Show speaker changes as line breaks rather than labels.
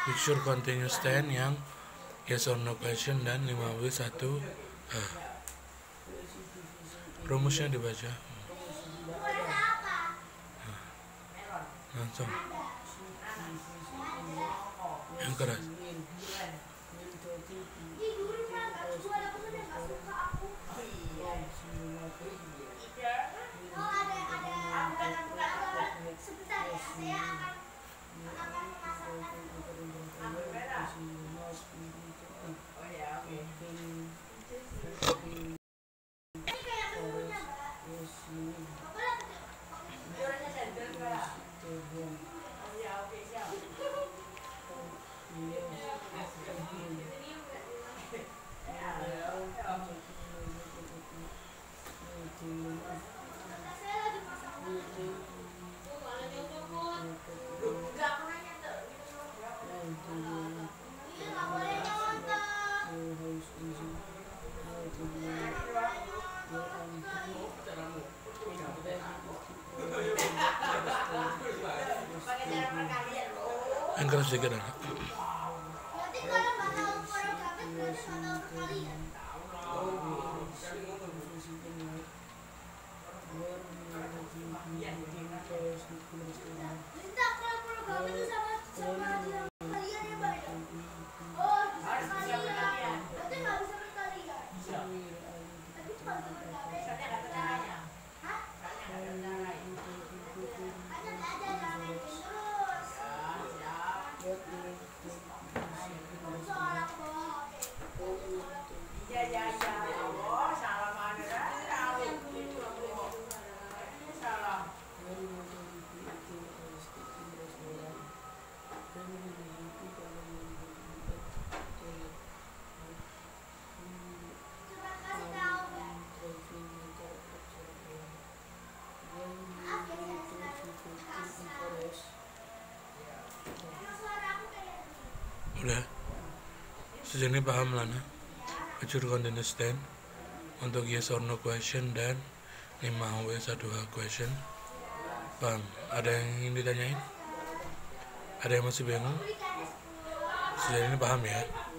future continuous tense yang yes or no question dan 5W1H. Rumusnya dibaca. Langsung. Yang keras. Yang keras sedikit anak. Udah sejauh ini paham Lana future continuous tense untuk yes or no question dan 5W1H question paham? Ada yang ingin ditanyain? Ada yang masih bingung? Sejauh ini paham ya?